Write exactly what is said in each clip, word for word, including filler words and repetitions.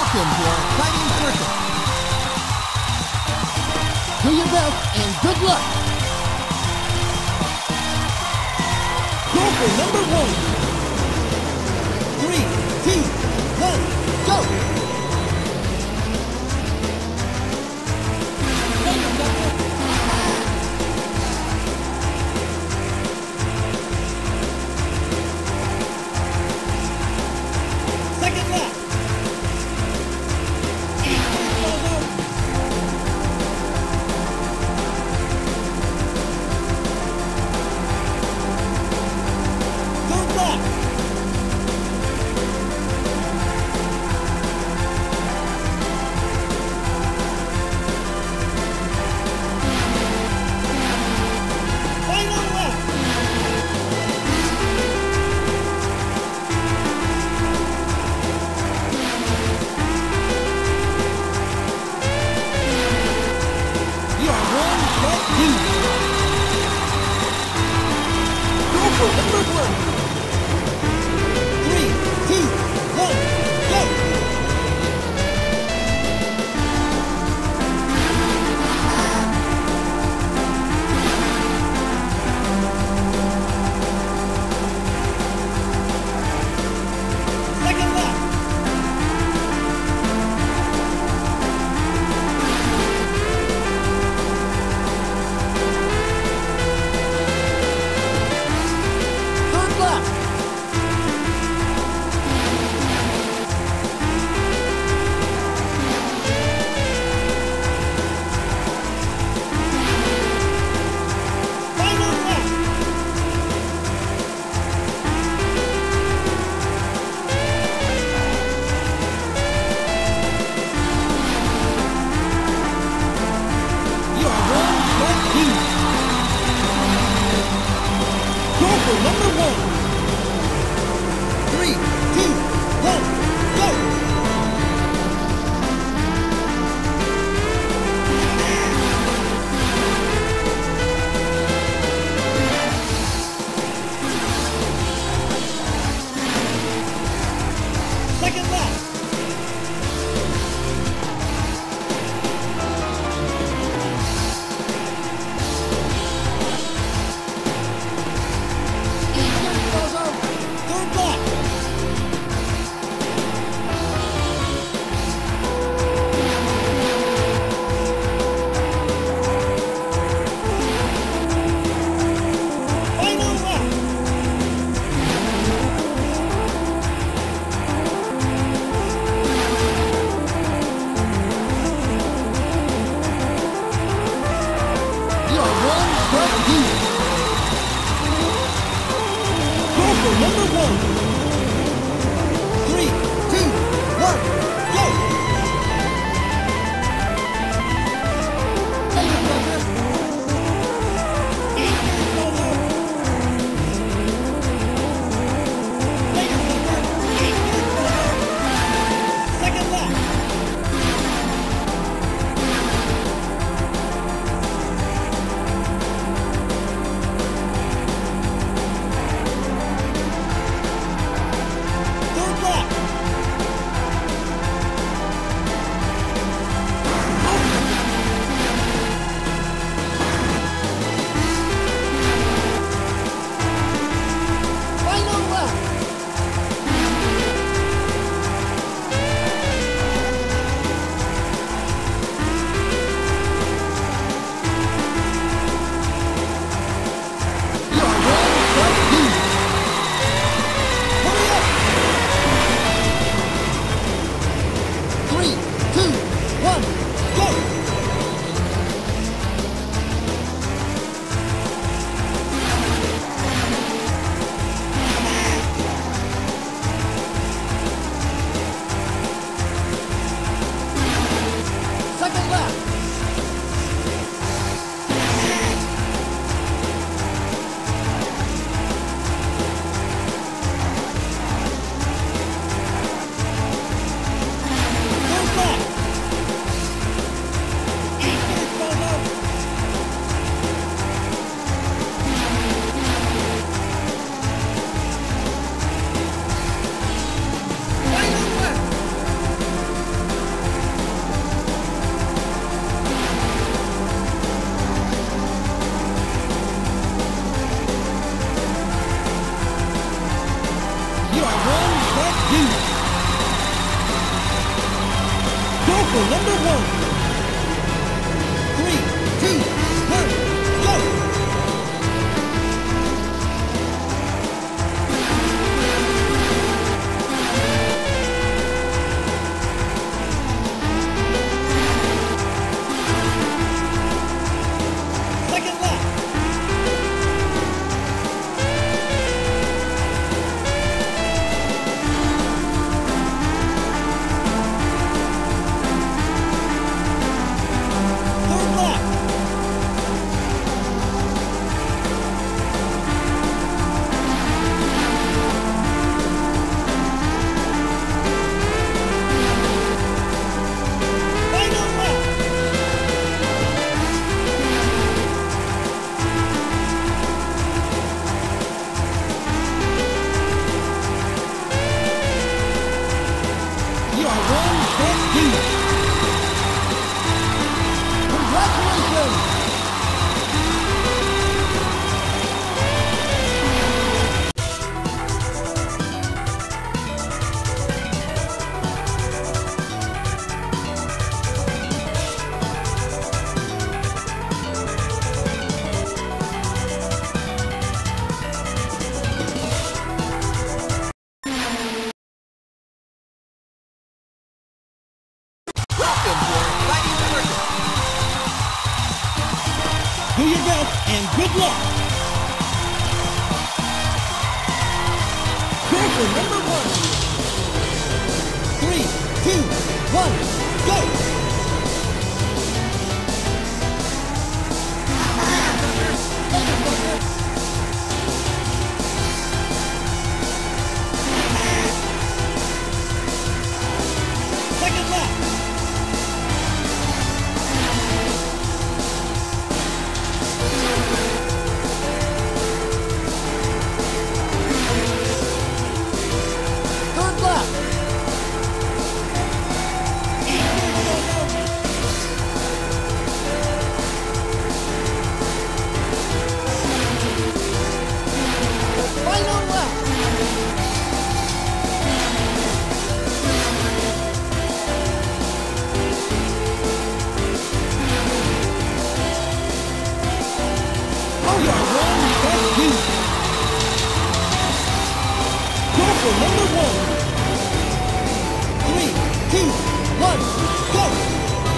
Welcome to our exciting circuit. Do your best and good luck. Go for number one. Three, two, one, go. Second lap. Third lap. Final lap. You are one shot lead. Go for number one. Three, two, one, go. Second lap. Third lap. Final lap. You are one shot lead. Go for number one. Three, two, one, go. Second lap. Third lap. Final lap. You are one shot lead. Go for number one. Three, two, one, go. Second lap. Third lap. Final lap. You are one shot lead. Hurry up. Three, two, one, go. Second lap. Third lap. for number one. Three, two, one, go! Second lap. Third lap. Final lap. You are one step deep. Congratulations! Do your best and good luck. Go for number one. Three, two, one, go! Second lap. Third lap. Final lap. Oh, you're one step deep. Go for number one. Three, two, one, go!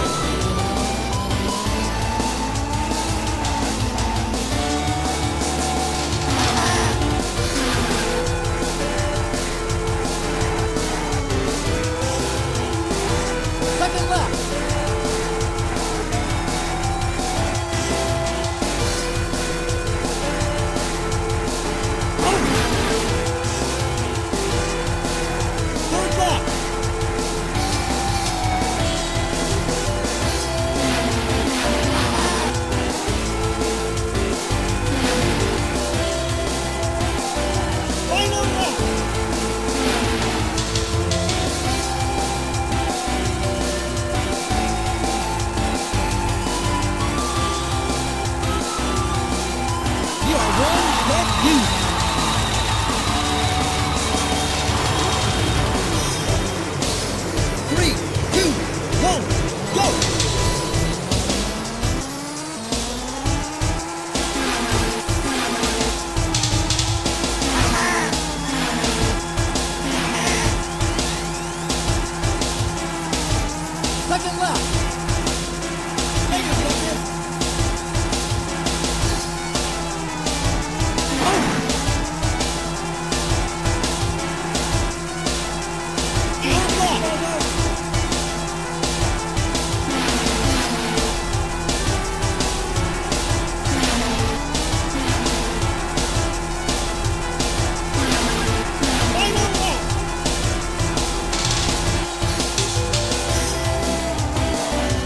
Second lap. Third lap. Final lap. You are one step deep. Three, two, one, go! Second lap. Take a second. Oh! Third lap. Final lap.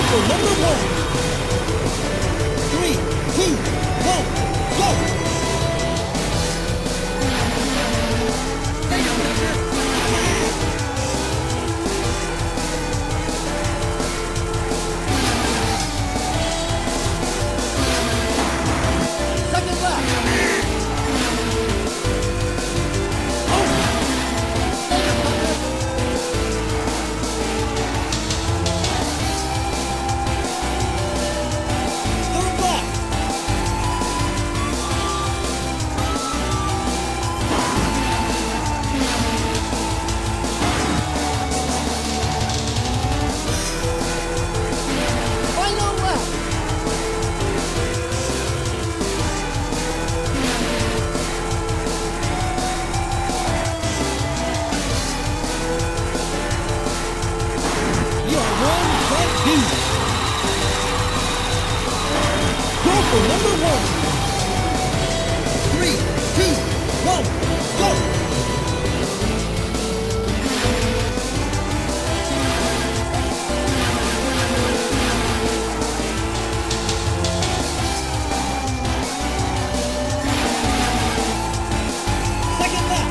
for number one. Three, two, one, go! Second lap. Go for number one. Three, two, one, go! Second lap.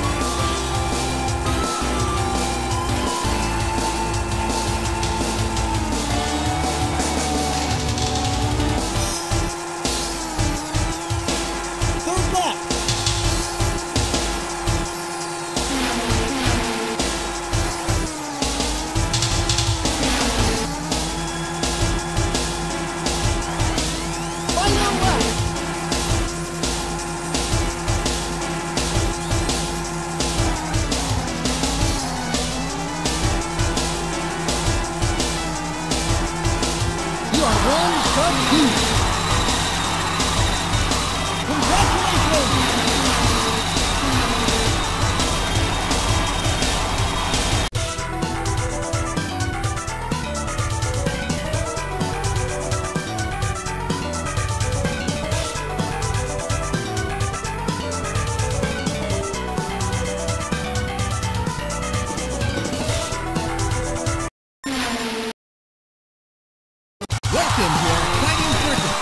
Welcome to our exciting circuit.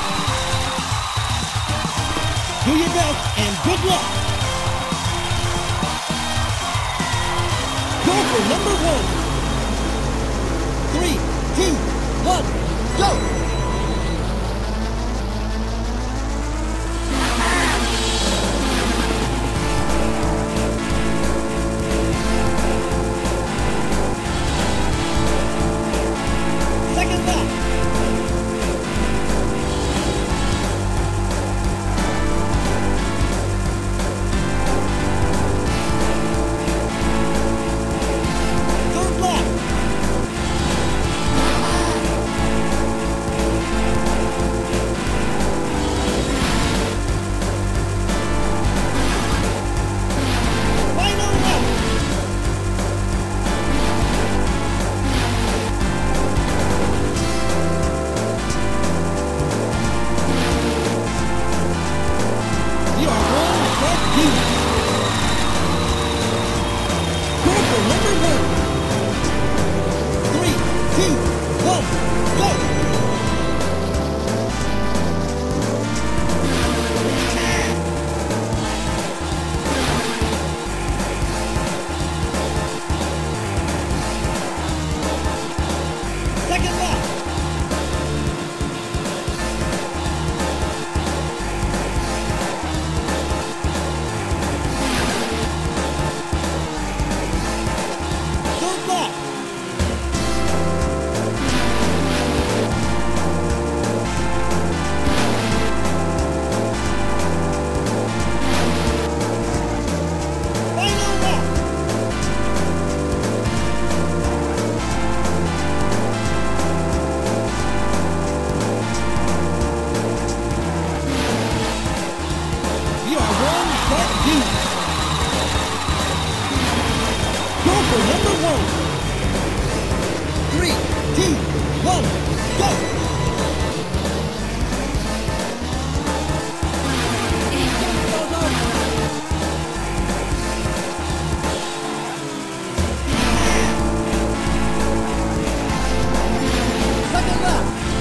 Do your best and good luck. Go for number one. Three, two, one, go! Second lap. Second lap.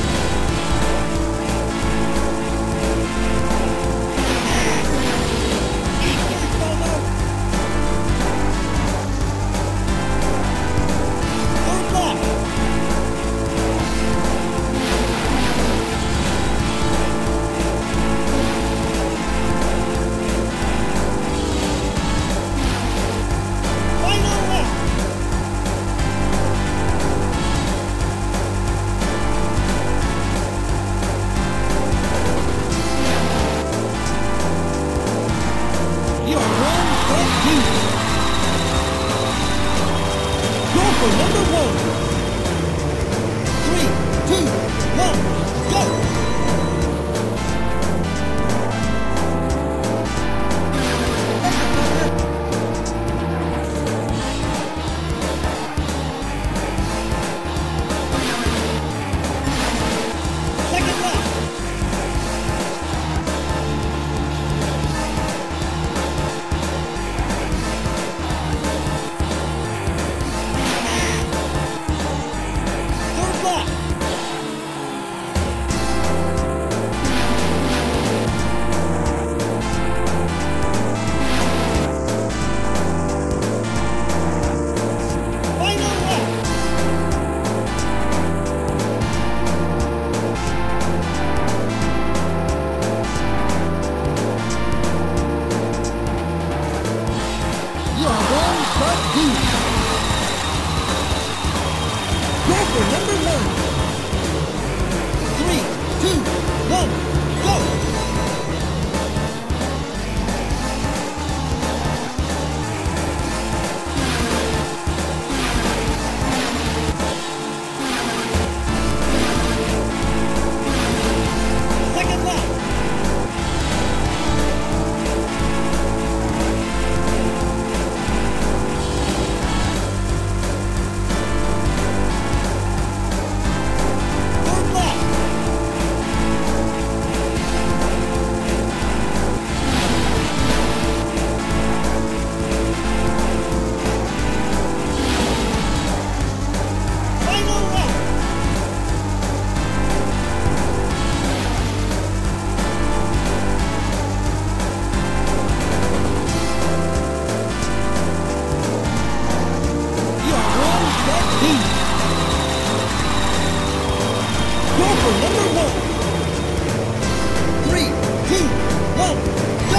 for number one. Three, two, one, go!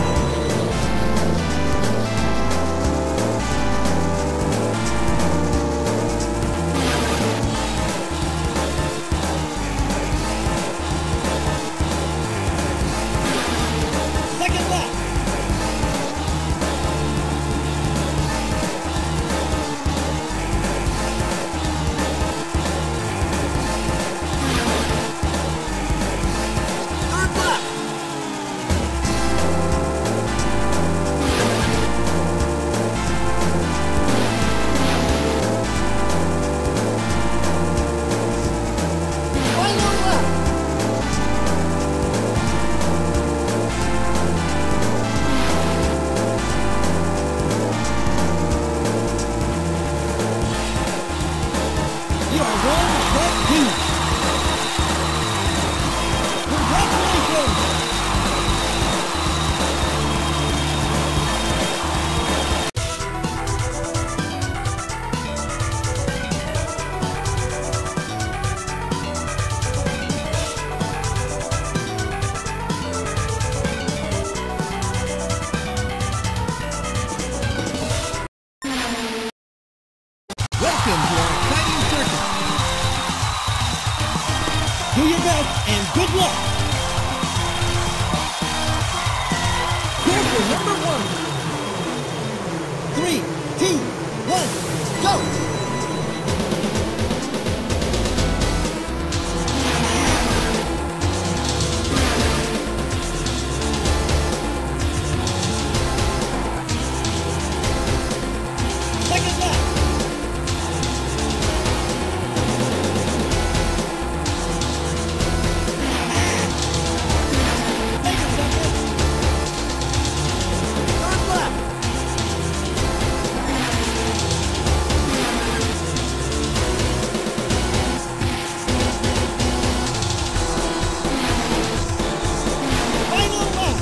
Second lap. Third lap. Final lap. You are one step two. Congratulations! Welcome to our exciting circuit. Do your best and good luck. Go for number one. Three, two, one, go! Second lap. Make it second. Third lap. Final lap.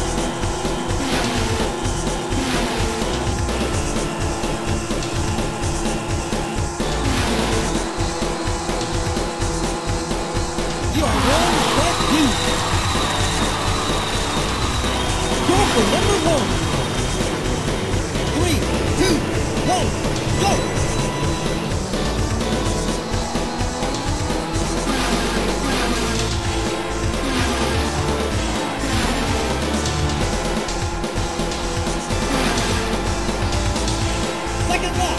You are one step two. Go for number one. Three, two, one, go! Second lap.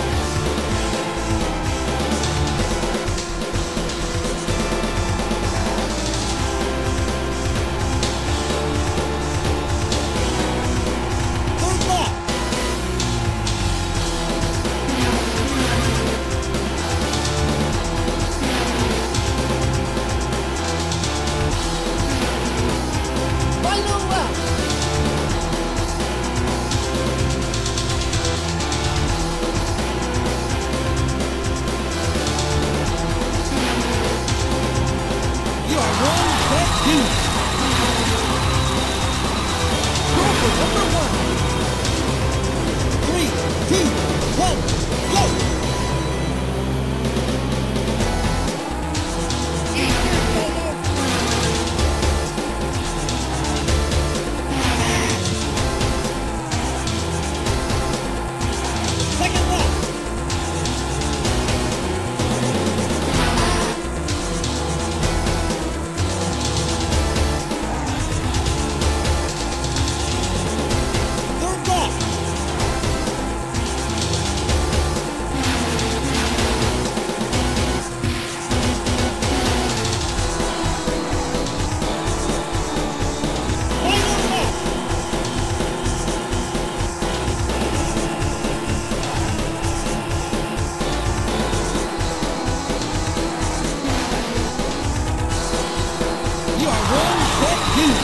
Third lap. Final lap. You are one step two. Go for number one. Three, two, one, go! Second lap. Third lap. Final lap. You are one step two.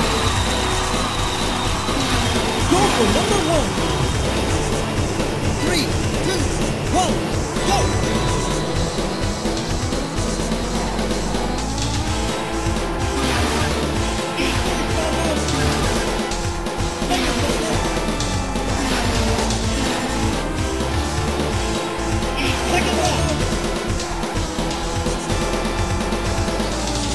Go for number one. Three, two, one, go! Second lap.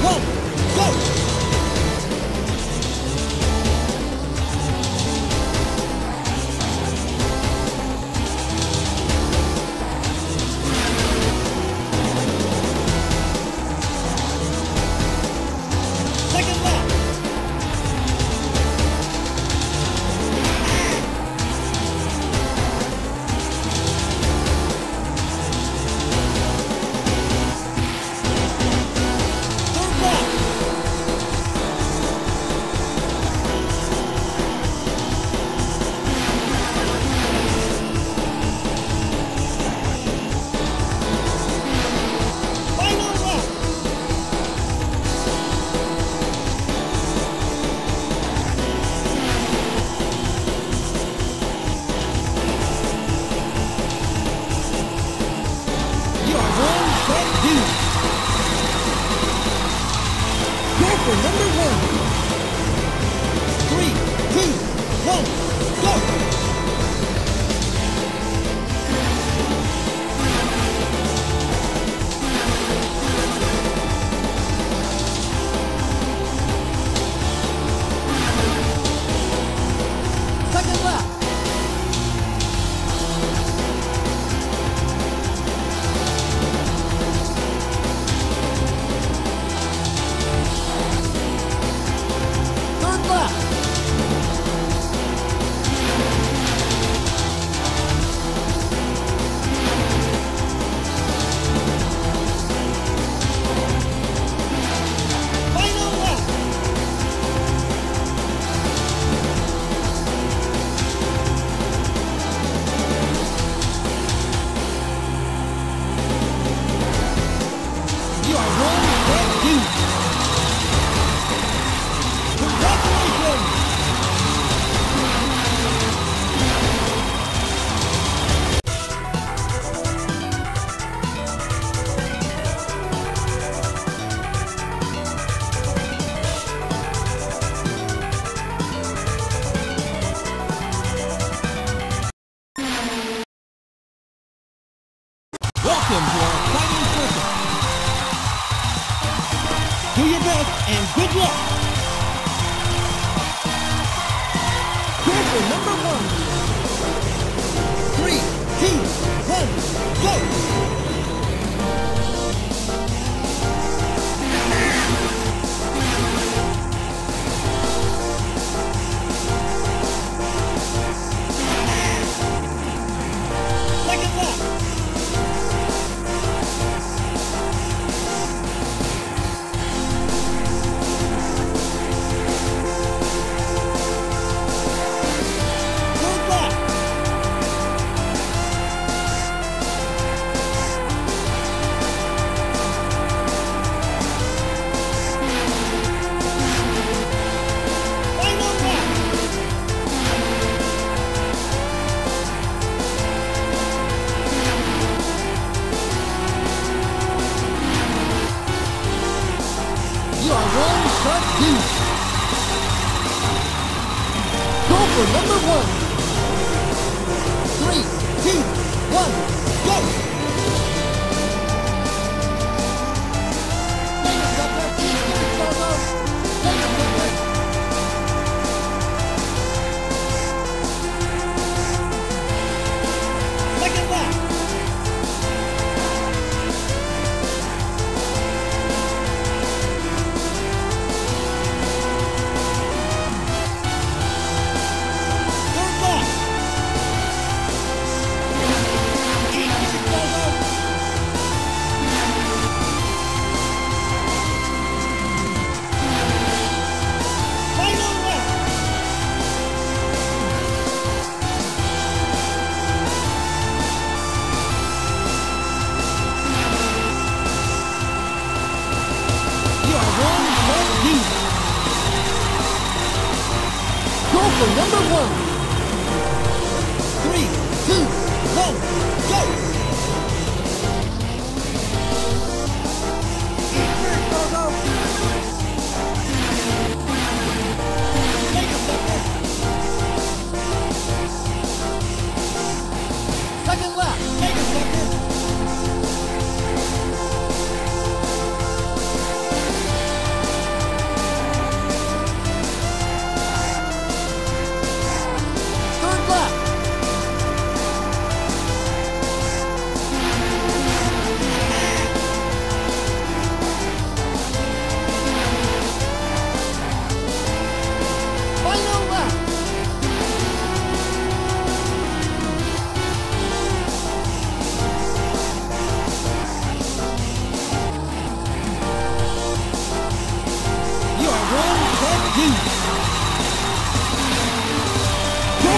one, go! For number one. Three, two, one, go! Second lap. Welcome to our exciting circuit. Do your best and good luck. Go for number one. Three, two, one, go! Second lap. You are one shot deep. Go for number one. Three, two, one, go! Take a sucker. Take a solo. Take a sucker. Second lap. Go for number one. Three, two, one, go! Go, go! Take a second. Second lap. Take a second.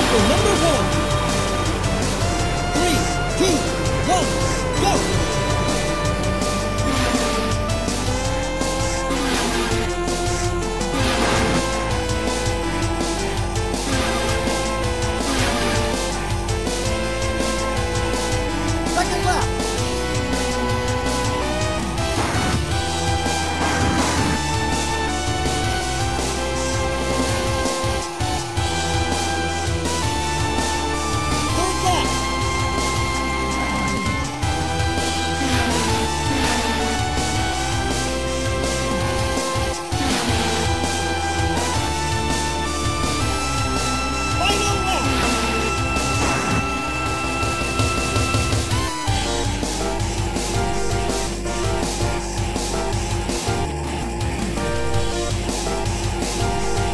for number one. Three, two, one, go! Second lap.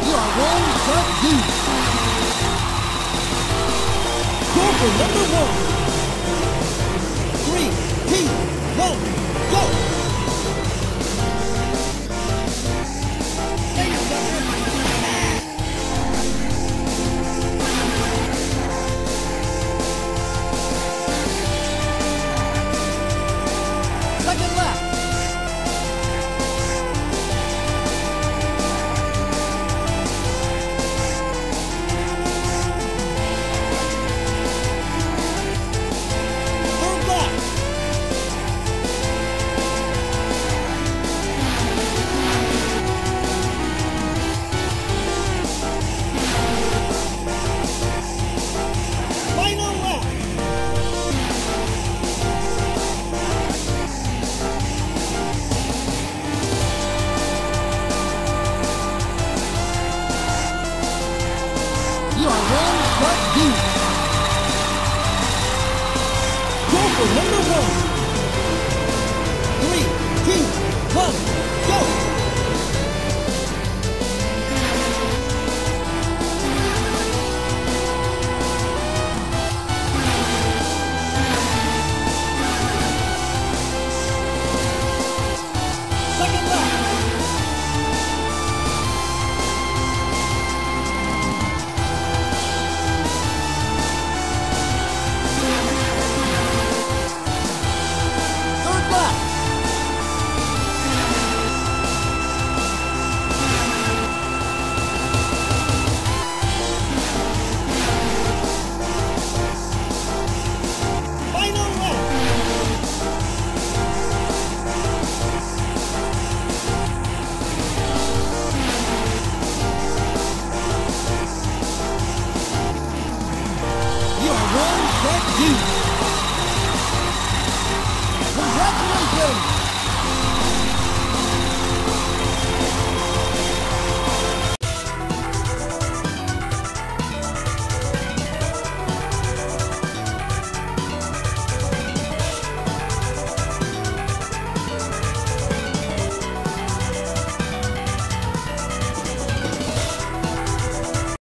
Go for number one.